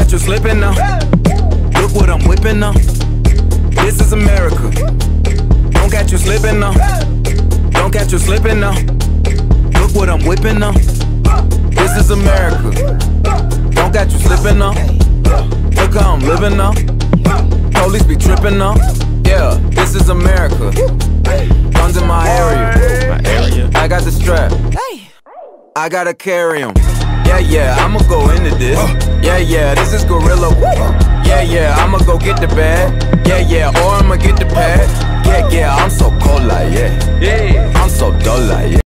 catch you slipping now. Look what I'm whipping now. This is America. Don't catch you slipping now. Don't catch you slipping now. Look what I'm whipping now. This is America. Don't catch you slipping now. Look how I'm living now. Police be tripping now. Yeah, this is America. Guns in my area. I got the strap. I gotta carry 'em. Yeah, I'ma go into this. Yeah, this is gorilla. Yeah, I'ma go get the bag. Yeah, or I'ma get the pad. Yeah, I'm so cold like, yeah. I'm so dull like, yeah.